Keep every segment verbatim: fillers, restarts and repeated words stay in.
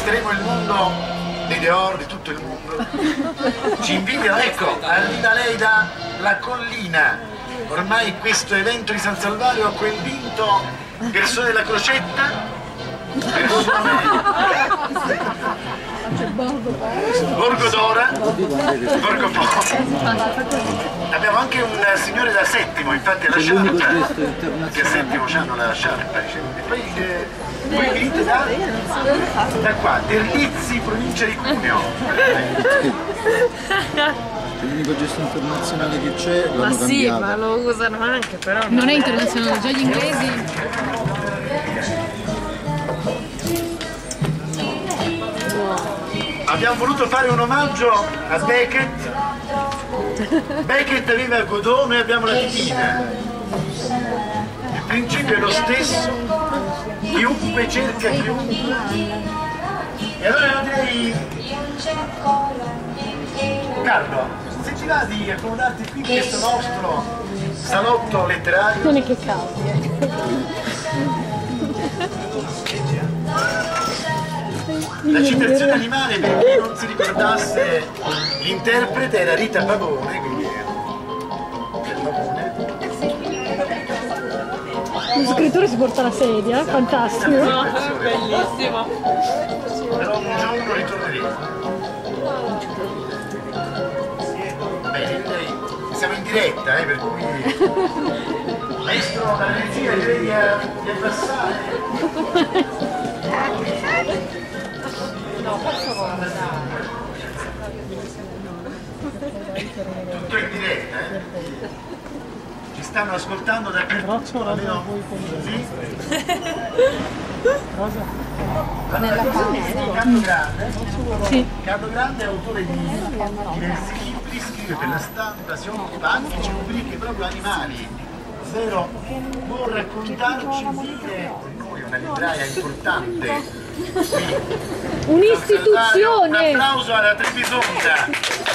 conquisteremo il mondo dei Deor, di tutto il mondo. Ci invidiano, ecco, arriva lei da La Collina. Ormai questo evento di San Salvario ha coinvinto persone della Crocetta, persone Borgo d'Ora, Borgo Po. Abbiamo anche un signore da Settimo, infatti la sciarpa, che a Settimo hanno la sciarpa, diciamo. E poi eh, voi venite da, da qua, Terlizzi, provincia di Cuneo. L'unico gesto internazionale che c'è l'hanno ma sì, cambiato. ma lo usano anche, però non, non è è internazionale, già gli inglesi. Abbiamo voluto fare un omaggio a Beckett. Beckett aveva Godot, noi abbiamo la titina. Il principio è lo stesso, chiunque cerca chiunque. E allora io direi, Carlo, se ti va di accomodarti qui in questo nostro salotto letterario. Non è che cambia. La citazione animale, per chi non si ricordasse, l'interprete era Rita Pavone, quindi Pavone. Lo scrittore si porta la sedia, fantastico. no, bellissimo. Però un giorno ritorneremo. Bene, lei, siamo in diretta, eh, per cui maestro dalla regia direi di, di abbassare. No, per favore, Tutto in diretta, eh? Ci stanno ascoltando dappertutto, almeno sì? Allora, Carlo Grande, Sì. Carlo Grande è autore di diversi libri, scrive per la stampa, si occupa anche di rubriche proprio animali, ovvero può raccontarci, dire, noi una libraia importante. Un'istituzione! Un applauso alla Trebisonda!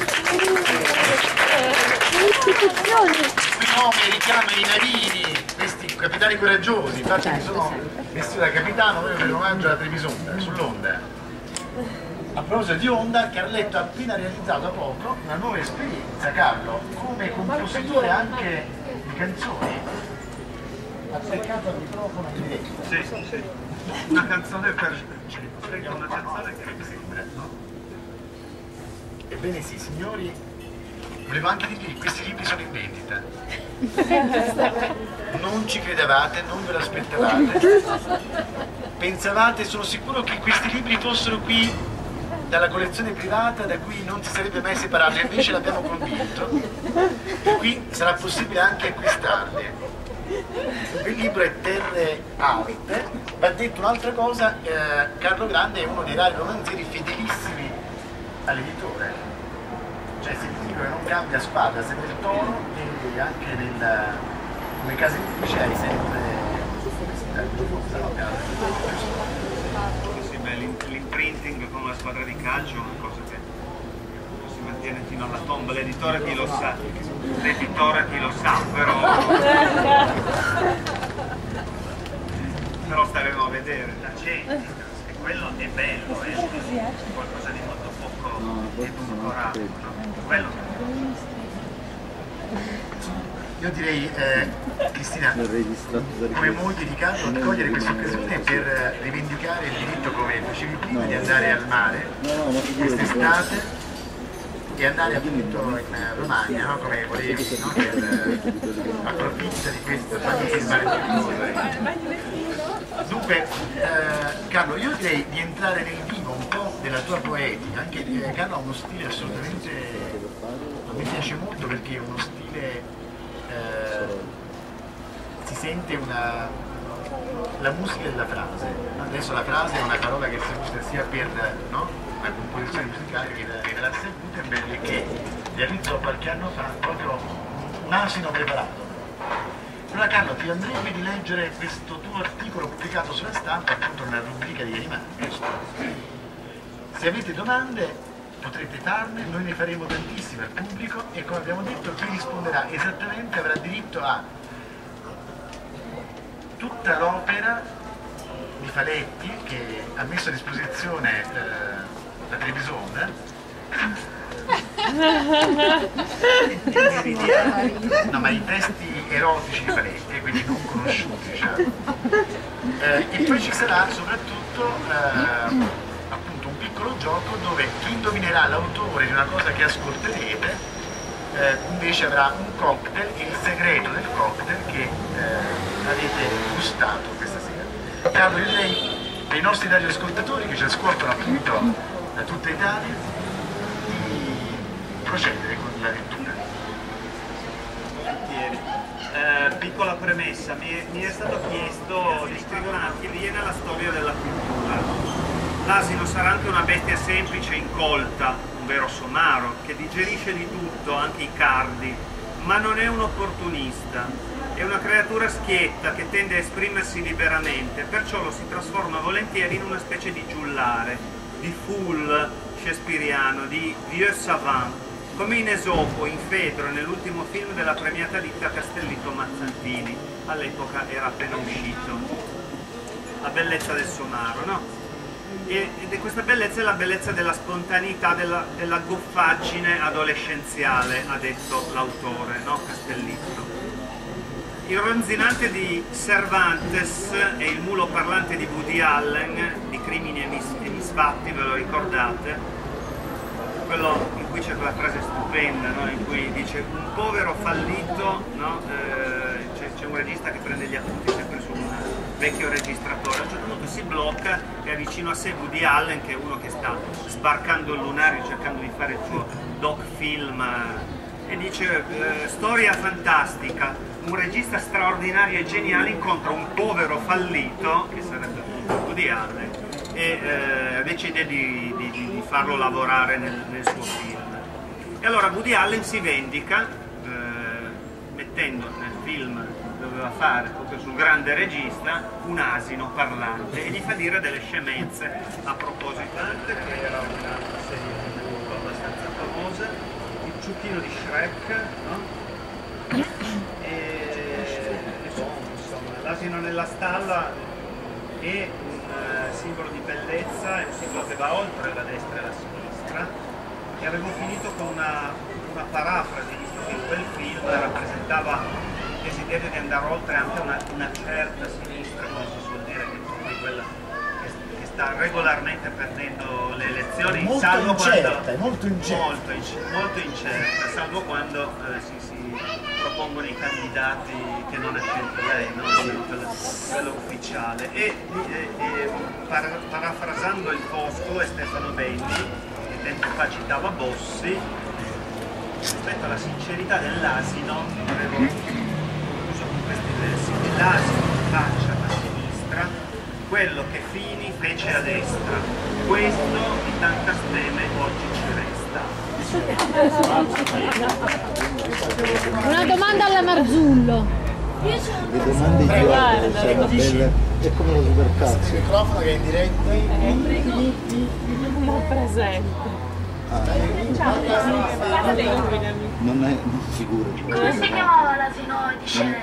Un'istituzione! Qui nome richiama i navini, questi capitani coraggiosi, infatti mi sono vestito da capitano proprio per omaggio alla Trebisonda, sull'onda. A proposito di onda, Carletto ha appena realizzato da poco una nuova esperienza, Carlo, come compositore anche di canzoni. Ha seccato il microfono in diretta. Sì, sì. Una canzone per una canzone che mi sembra, no? Ebbene sì, signori, volevo anche dirvi che questi libri sono in vendita. Non ci credevate, non ve lo aspettavate. Pensavate, sono sicuro che questi libri fossero qui dalla collezione privata da cui non si sarebbe mai separato, invece l'abbiamo convinto. E qui sarà possibile anche acquistarli. Il libro è Terre Alte. Va detto un'altra cosa, eh, Carlo Grande è uno dei rari romanzieri fedelissimi all'editore, cioè se ti dico che non cambia spada, sempre il tono, e anche nel, come casa editrice hai sempre Sì, beh, l'imprinting con la squadra di calcio è una cosa che si mantiene fino alla tomba, l'editore chi lo sa, l'editore chi lo sa, però però staremo a vedere la gente, e quello è bello, è qualcosa di molto poco edulcorato, no? Quello Io direi, eh, Cristina, come moglie di Carlo, di cogliere questa occasione per rivendicare il diritto, come facevi prima, di andare al mare quest'estate e andare appunto in Romagna, no? Come volevi, no? Per, approfitta di questo mare. Dunque, eh, Carlo, io direi di entrare nel vivo un po' della tua poetica, anche eh, Carlo ha uno stile assolutamente, mi piace molto perché è uno stile, eh, si sente una, la musica della frase. Adesso la frase è una parola che si usa sia per, no? Una composizione musicale che la Gutenberg, che realizzò qualche anno fa proprio un asino preparato. Allora Carlo, ti andrebbe di leggere questo tuo articolo pubblicato sulla stampa, appunto nella rubrica di animali, giusto? Se avete domande potrete farne, noi ne faremo tantissime al pubblico e come abbiamo detto chi risponderà esattamente avrà diritto a tutta l'opera di Faletti che ha messo a disposizione eh, la televisione. No, ma i testi erotici di Faletti, quindi non conosciuti, diciamo. Eh, e poi ci sarà soprattutto eh, appunto un piccolo gioco dove chi indovinerà l'autore di una cosa che ascolterete eh, invece avrà un cocktail, il segreto del cocktail che eh, avete gustato questa sera. Carlo, io direi ai nostri radioascoltatori che ci ascoltano appunto da tutta Italia procedere con la lettura. Volentieri. Eh, piccola premessa, mi è, mi è stato chiesto di scrivere una filina alla storia della cultura. L'asino sarà anche una bestia semplice e incolta, un vero somaro, che digerisce di tutto, anche i cardi, ma non è un opportunista. È una creatura schietta che tende a esprimersi liberamente, perciò lo si trasforma volentieri in una specie di giullare, di fool shakespeariano, di vieux savant, come in Esopo, in Fedro, nell'ultimo film della premiata ditta Castellitto Mazzantini, all'epoca era appena uscito. La bellezza del somaro, no? E, e questa bellezza è la bellezza della spontaneità, della, della goffaggine adolescenziale, ha detto l'autore, no? Castellitto. Il ronzinante di Cervantes e il mulo parlante di Woody Allen, di Crimini e, mis e misfatti, ve lo ricordate? Quello in cui c'è quella frase stupenda, no? In cui dice un povero fallito, no? eh, c'è un regista che prende gli appunti sempre su un vecchio registratore, a un certo punto si blocca e ha vicino a sé Woody Allen, che è uno che sta sbarcando il lunario cercando di fare il suo doc film, eh, e dice eh, storia fantastica, un regista straordinario e geniale incontra un povero fallito, che sarebbe Woody Allen, e eh, decide di, di, di farlo lavorare nel, nel suo film. E allora Woody Allen si vendica eh, mettendo nel film che doveva fare proprio sul grande regista un asino parlante e gli fa dire delle scemenze a proposito, che era una serie tivù abbastanza famosa, il ciuchino di Shrek, no? E, e insomma, l'asino nella stalla è un simbolo di bellezza, è un simbolo che va oltre la destra e la sinistra, e avevo finito con una, una parafrasi, visto che in quel film rappresentava il desiderio di andare oltre anche una, una certa sinistra, come si suol dire, che è quella che, che sta regolarmente perdendo le elezioni, molto salvo incerta, quando, molto incerta, molto, molto incerta, salvo quando eh, si, si propongono i candidati che non ha scelto lei, no? quello, quello ufficiale. E, e, e para, parafrasando il Fosco e Stefano Benni, che tempo fa citava Bossi, rispetto alla sincerità dell'asino, avevo concluso con questi versi: l'asino faccia a sinistra quello che Fini fece a destra, questo di tanta steme oggi ci resta. Una domanda alla Marzullo. Le domande idioti, cioè, la bella, è come lo supercazzo. Il microfono che è in diretta. Non presente. Ah, non è non sicuro. Come si chiamava l'asino di Shrek?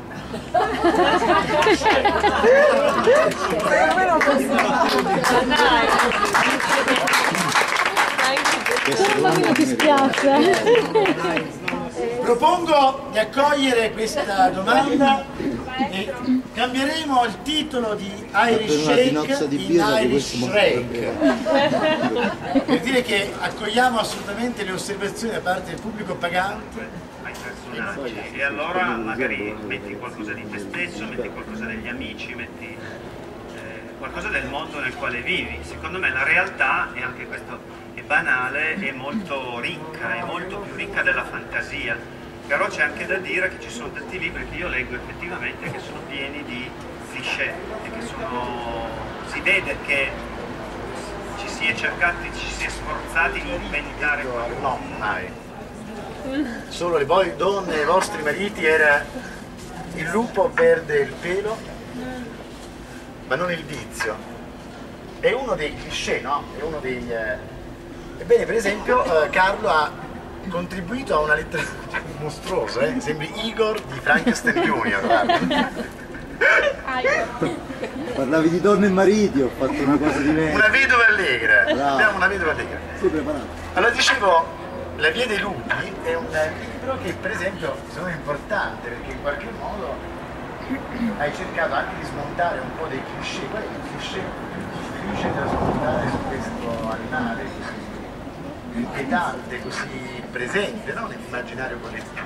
Solo un po' ti spiace. Propongo di accogliere questa domanda e cambieremo il titolo di Irish Shake in Irish Shrek, per dire che accogliamo assolutamente le osservazioni da parte del pubblico pagante. E allora magari metti qualcosa di te stesso, metti qualcosa degli amici, metti eh, qualcosa del mondo nel quale vivi. Secondo me la realtà, e anche questo è banale, è molto ricca, è molto più ricca della fantasia. Però c'è anche da dire che ci sono tanti libri che io leggo effettivamente che sono pieni di cliché e che sono... si vede che ci si è cercati, ci si è sforzati di inventare qualcosa. No, mai. Solo le voi donne e i vostri mariti era il lupo perde il pelo, ma non il vizio. È uno dei cliché, no? È uno dei... Eh... Ebbene, per esempio, eh, Carlo ha contribuito a una letteratura mostruosa, eh? Sembri Igor di Frankenstein Junior, guarda. Parlavi di donne e mariti, ho fatto una cosa diversa. Una vedova allegra. Bravo. Abbiamo una vedova allegra. Sei preparato? Allora dicevo, La via dei lupi è un libro che per esempio secondo me è importante perché in qualche modo hai cercato anche di smontare un po' dei cliché. Qual è il cliché più difficile da smontare su questo animale così inquietante, così presente, no? Nell'immaginario collettivo?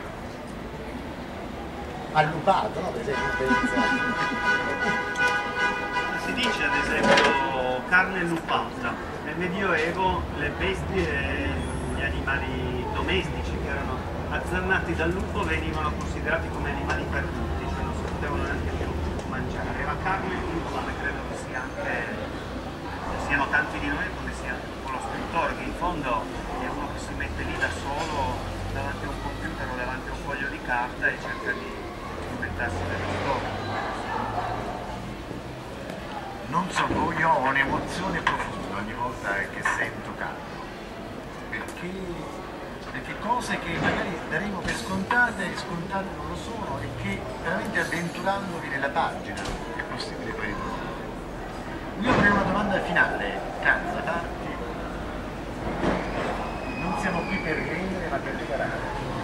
Allupato, no? Per esempio, si dice ad esempio carne lupata. Nel Medioevo le bestie e gli animali domestici che erano azzannati dal lupo venivano considerati come animali perduti, cioè non si potevano neanche più mangiare. Era carne lupata, credo che sia anche, siano tanti di noi come sia un po' lo scrittore, che in fondo è uno che si mette lì da solo davanti a un computer o davanti a un foglio di carta e cerca di inventarsi delle storie. Non so, io ho un'emozione profonda ogni volta che sento Carlo, perché, perché cose che magari daremo per scontate, scontate non lo sono, e che veramente avventurandovi nella pagina è possibile poi ritrovare. Io avrei una domanda finale, Carlo, da farti. Non siamo qui per ridere ma per riparare.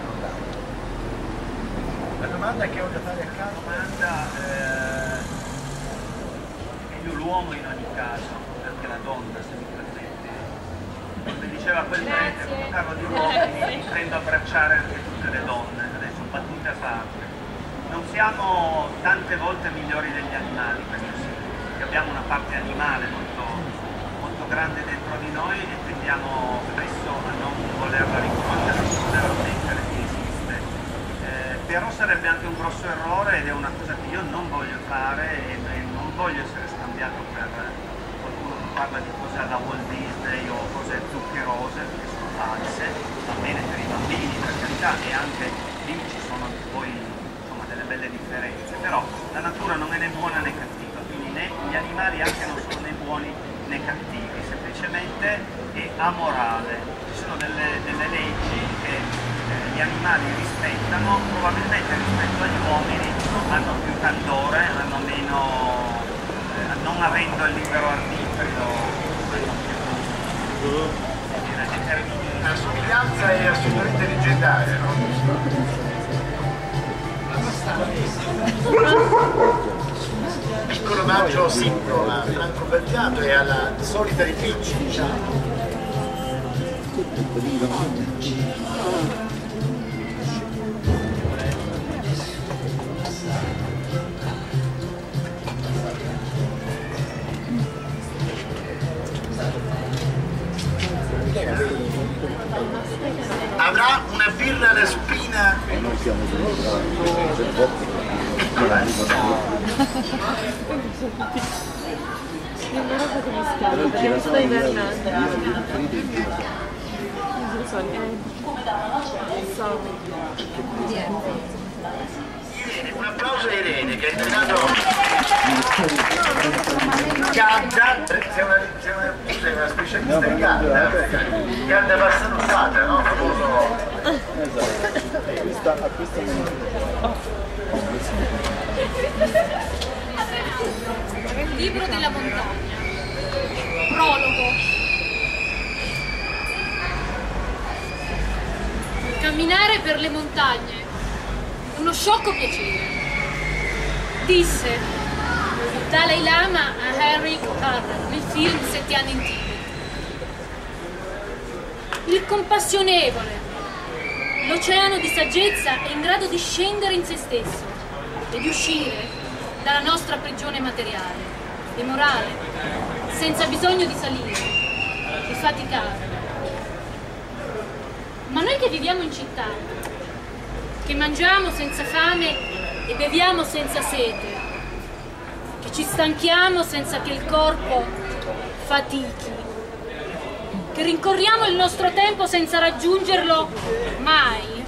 La domanda che ho da fare a Carlo Domanda, eh... l'uomo in ogni caso, anche la donna se mi permette. Come diceva quel prete, quando parlo di uomini mi prendo a abbracciare anche tutte le donne, adesso battute a parte. Non siamo tante volte migliori degli animali, perché sì, perché abbiamo una parte animale molto, molto grande dentro di noi e tendiamo spesso a non volerla riconoscere, a non voler ammettere che esiste. Eh, però sarebbe anche un grosso errore ed è una cosa che io non voglio fare e, e non voglio essere scambiato per qualcuno che parla di cose alla Walt Disney o cose zuccherose, che sono false, va bene per i bambini per carità, e anche lì ci sono poi insomma delle belle differenze, però la natura non è né buona né cattiva, quindi né gli animali anche non sono né buoni né cattivi, semplicemente è amorale. Ci sono delle, delle leggi che eh, gli animali rispettano, probabilmente rispetto agli uomini hanno più candore, hanno meno, eh, non avendo il libero arbitrio, hanno più determini. La somiglianza è assolutamente leggendaria, no? Piccolo omaggio sito a Franco Battiato e alla solita ripicci, diciamo. Avrà una birra alla spina Non siamo solo piccola. Una roba che mi scalda perché mi sto invernando. Non so Irene, un applauso a Irene che ha invitato Gadda, sei una, sei una, sei una specialista di Gadda, Gadda Passanusata, no? Famoso. Esatto. Questa, a questo momento. Libro della montagna. Prologo. Camminare per le montagne è uno sciocco piacere, disse il Dalai Lama a Henrik Harrer nel film Sette anni in Tibet. Il compassionevole, l'oceano di saggezza è in grado di scendere in se stesso e di uscire dalla nostra prigione materiale e morale senza bisogno di salire e faticare. Ma noi che viviamo in città, che mangiamo senza fame e beviamo senza sete, che ci stanchiamo senza che il corpo fatichi, che rincorriamo il nostro tempo senza raggiungerlo mai,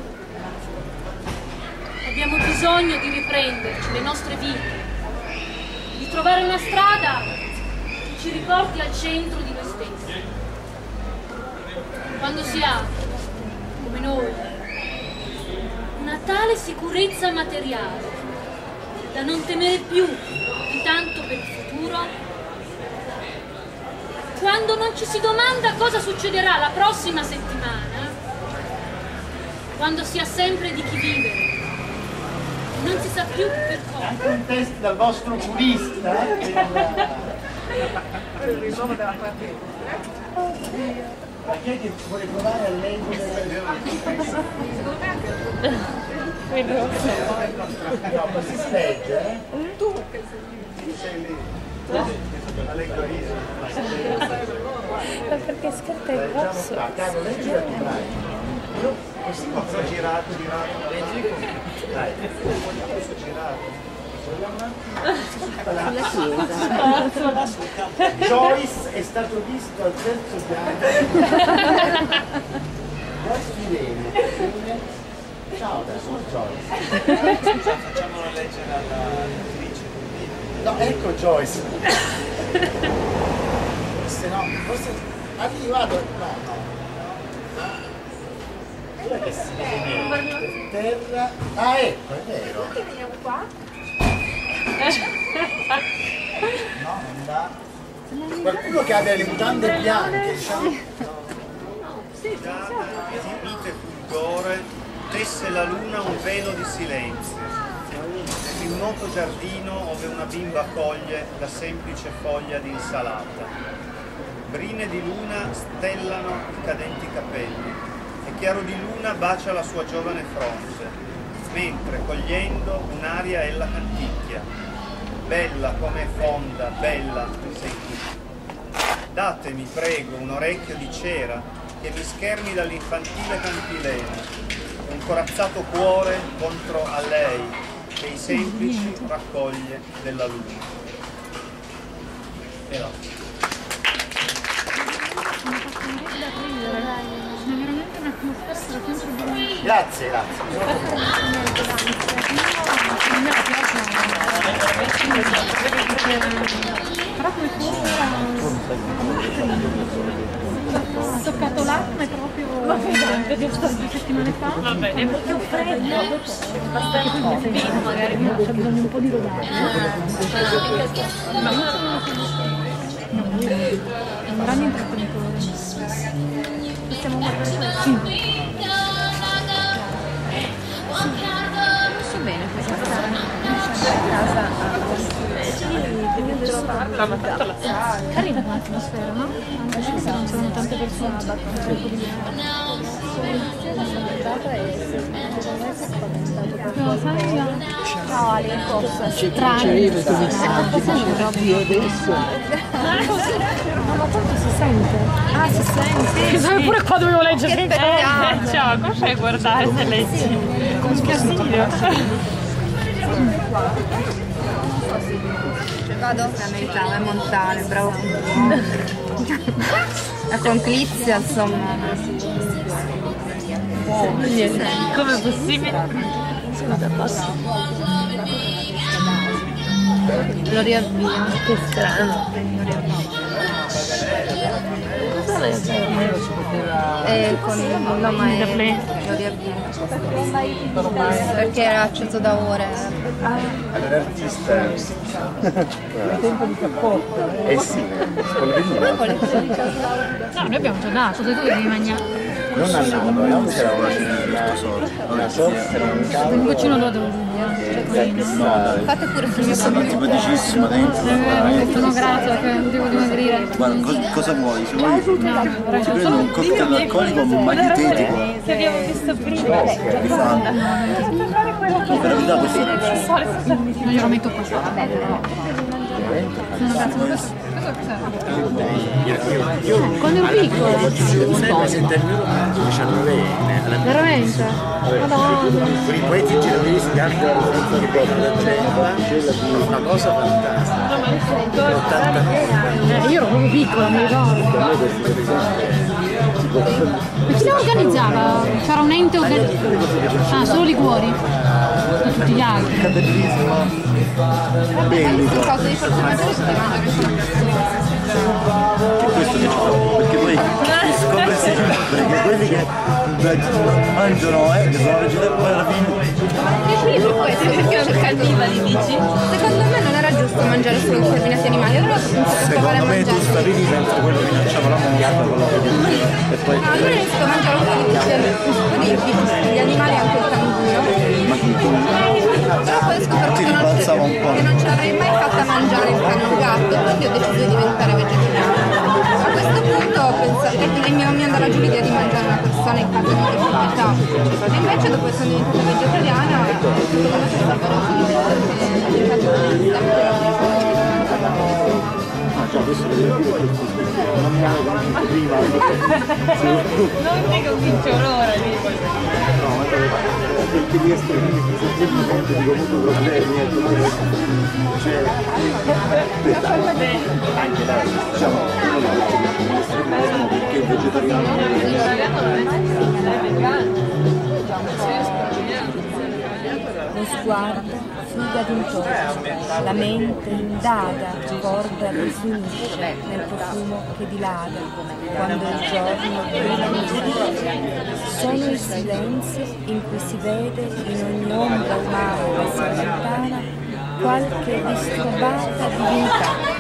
abbiamo bisogno di riprenderci le nostre vite, di trovare una strada che ci riporti al centro di noi stessi. Quando si ha, noi, una tale sicurezza materiale da non temere più di tanto per il futuro, quando non ci si domanda cosa succederà la prossima settimana, quando si ha sempre di chi vivere, non si sa più per cosa. Anche un test dal vostro purista per il risolvo della partita. Ma chi è che vuole provare a leggere? No, così si legge, eh? Tu sei lì. La leggo io. Ma perché scarta il grosso? Carlo, leggi da tu, dai. Io così posso girato, girato. Leggi con dai, posso girato. La chiesa. Joyce è stato visto al terzo piano. Joyce mi vede. Ciao, sono Joyce. Facciamola leggere alla lettrice. No, ecco Joyce. Forse no, forse arrivato. No, no. Dov'è che si vede? Terra. Ah, ecco, è vero. Che veniamo qua? No, non va. Qualcuno che abbia le mutande bianche, diciamo. Mite fulgore, tesse la luna un velo di silenzio. In un noto giardino ove una bimba coglie la semplice foglia di insalata. Brine di luna stellano i cadenti capelli e chiaro di luna bacia la sua giovane fronte, mentre cogliendo un'aria ella canticchia. Bella come fonda, bella sei tu. Datemi, prego, un orecchio di cera che mi schermi dall'infantile cantilena, un corazzato cuore contro a lei che i semplici raccoglie della luna. Però. Grazie, grazie. Ha toccato l'acqua proprio due settimane fa. Vabbè, è proprio freddo. Magari c'è bisogno un po' di rodaggio. No, è un grande intrattenitore. Possiamo guardare? Sì. So bene questa casa. Carina l'atmosfera, no? Anche se non sono tante persone, no, sai là. Ciao Ale, cosa? Strano. Io adesso. Ma tanto si sente. Ah, si sente. Sì. Pure qua dovevo leggere. Eh, ciao, come fai a guardare se leggi? Con scherzo. Vado? La meritava, è Montale, bravo. La conclizia, insomma. Oh, niente. Come è possibile? Lo riavvio. Che strano. E con il nome lo riavvio. Perché era acceso da ore. Allora l'artista il tempo di cappotto. Eh sì, No, noi abbiamo già dato, tu devi mangiare. non al nato, no? C'era una una sorta, era un cavolo. Un goccino lo devo dire. Fate pure il mio Sta simpaticissimo dentro. Sono grata che devo dimagrire. Guarda, co- cosa vuoi? Se vuoi ti prendi un cocktail alcolico magnetetico. Che abbiamo visto prima. Di fanno. Per la verità questo Non glielo metto qua. Sono grata. Quando ero piccola? Veramente? Madonna. Con i poeti genovesi di anni una cosa fantastica. Eh, io ero proprio piccola, mi ricordo. Ma chi lo organizzava? C'era un ente organizzato? Ah, solo Liguori? E tutti gli altri? bellico. cose di Questo diciamo, perché poi scopre sempre, perché quelli che mangiano, eh, che sono vegetariani, poi alla fine... Dici per questo, perché non cannibali dici? Secondo me non era giusto mangiare solo determinati animali, allora Secondo me tu stavi lì mentre quello minacciava la mosca, quello che e poi... No, allora io sto mangiare un po' di tutti gli animali, anche il canguro. Però poi ho scoperto che non, ce, che non ce l'avrei mai fatta mangiare il cane o il gatto, quindi ho deciso di diventare vegetariana. A questo punto ho pensato che il mio mi andava giù l'idea di mangiare una persona in caso di difficoltà. E invece dopo essere diventata vegetariana, secondo me c'è stato utilizzo perché ho cercato di sempre la Cioè, questo lo devo dire perché non mi avevo convinto prima. non ti convincio l'ora, no, ma perché di essere mi conto di comunque problemi, cioè, anche da, diciamo, perché il vegetariano non è vegano. Lo sguardo fruga d'intorno, la mente indaga, ricorda e rifinisce nel profumo che dilaga, quando il giorno brilla in sono i silenzi in cui si vede in ogni ombra umana che si allontana qualche disturbata divinità.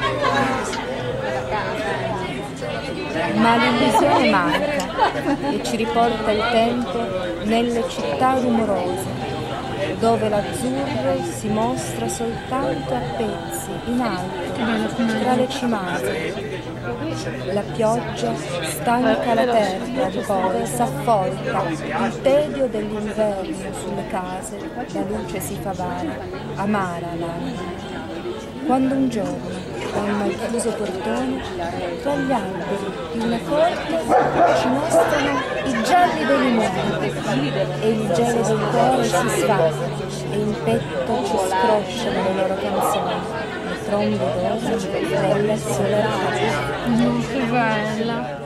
Ma l'illusione manca e ci riporta il tempo nelle città rumorose, dove l'azzurro si mostra soltanto a pezzi, in alto, tra le cimase. La pioggia stanca la terra, poi s'affolca, il tedio dell'inverno sulle case, la luce si fa vana, amara l'anima. Quando un giorno, da un malchiuso portone, tra gli alberi di una corte ci mostrano i gialli dei limoni e il gelo del cuore si sfasa e in petto ci scrosciano le loro canzoni, le trombe d'oro delle solerate. Che bella!